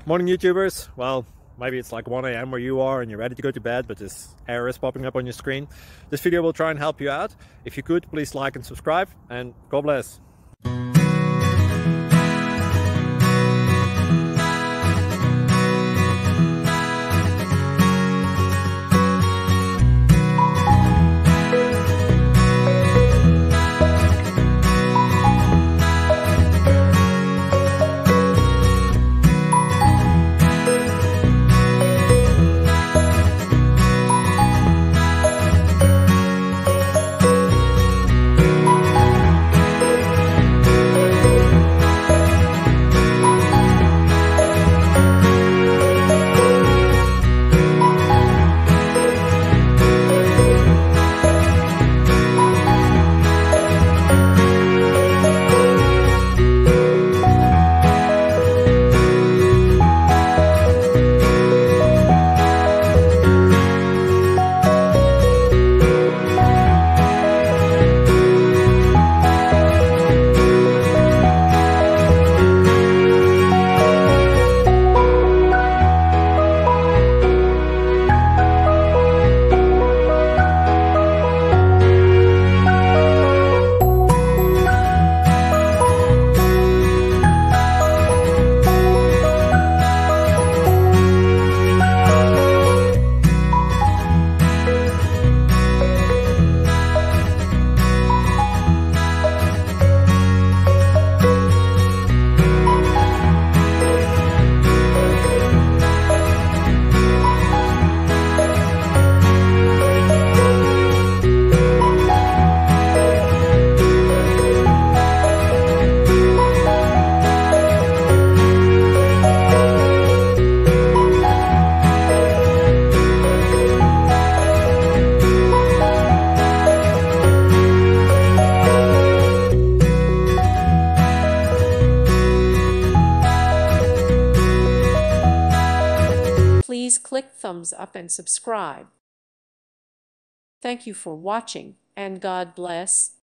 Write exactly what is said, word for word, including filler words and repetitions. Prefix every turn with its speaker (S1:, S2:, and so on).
S1: Morning YouTubers. Well, maybe it's like one A M where you are and you're ready to go to bed, but this error is popping up on your screen. This video will try and help you out. If you could, please like and subscribe, and God bless.
S2: Please click thumbs up and subscribe. Thank you for watching, and God bless.